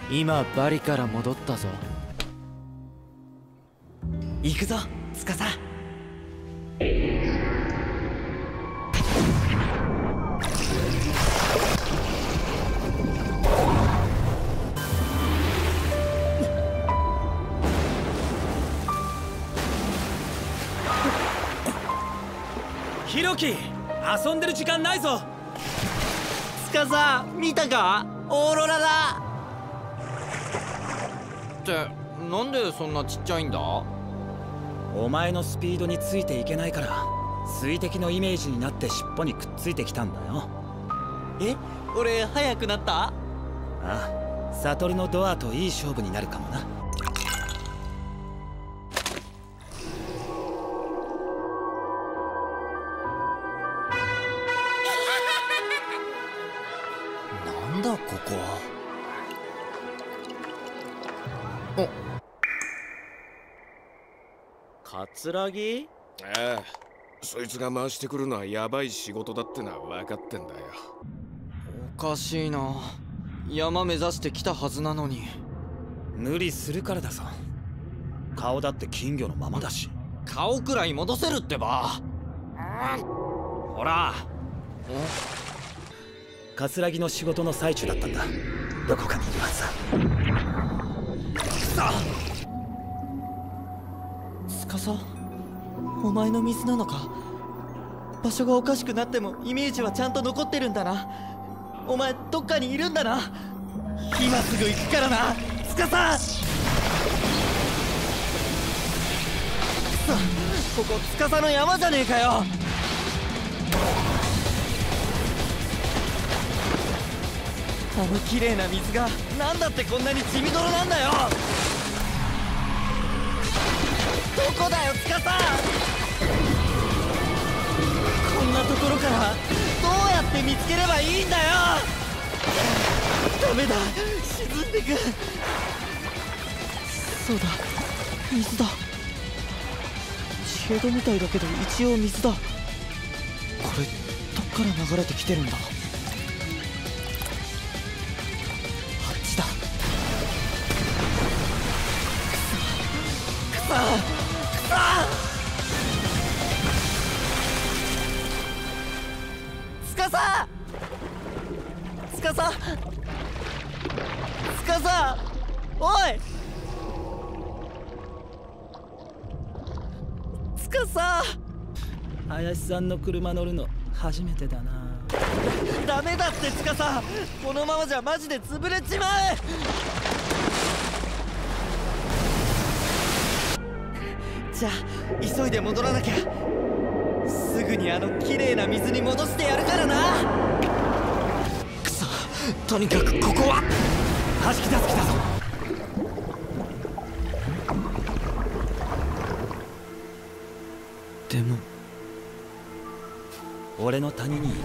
今バリから戻ったぞ。 行くぞ司。 ヒロキ、遊んでる時間ないぞ。 司見たか、オーロラだ。 ってなんでそんなちっちゃいんだ？ お前のスピードについていけないから水滴のイメージになって尻尾にくっついてきたんだよ。 え、俺速くなった？ ああ、サトルのドアといい勝負になるかもな。 なんだここ。 お、 桂木？ ああ、そいつが回してくるのはヤバい仕事だってのは分かってんだよ。 おかしいな。山目指してきたはずなのに。 無理するからだぞ。顔だって金魚のままだし。 顔くらい戻せるってば。 ほら、桂木の仕事の最中だったんだ。どこかにいるはずだ。 司、お前の水なのか。場所がおかしくなってもイメージはちゃんと残ってるんだな。お前どっかにいるんだな。今すぐ行くからな司。ここ司の山じゃねえかよ。あの綺麗な水がなんだってこんなに血みどろなんだよ。どこだよ司。こんなところからどうやって見つければいいんだよ。ダメだ、沈んでく。そうだ、水だ。血ヘドみたいだけど一応水だ。これどっから流れてきてるんだ。だ。くそおい林さんの車乗るの初めてだな。 ダメだって司、このままじゃマジで潰れちまう。じゃあ急いで戻らなきゃ。すぐにあの綺麗な水に戻してやるからな。くそ、とにかくここははじき出す気だぞ。 でも俺の谷に行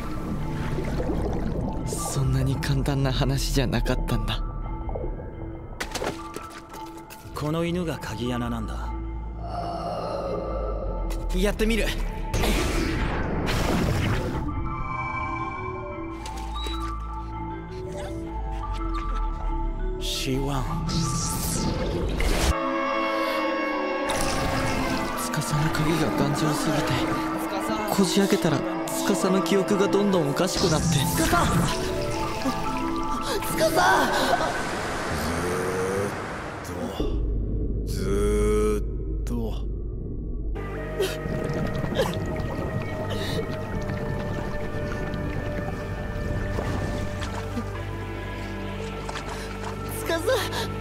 こう。 そんなに簡単な話じゃなかったんだ。 この犬が鍵穴なんだ。 やってみる。 C1。 司の鍵が頑丈すぎてこじ開けたら司の記憶がどんどんおかしくなって。司ずーっと司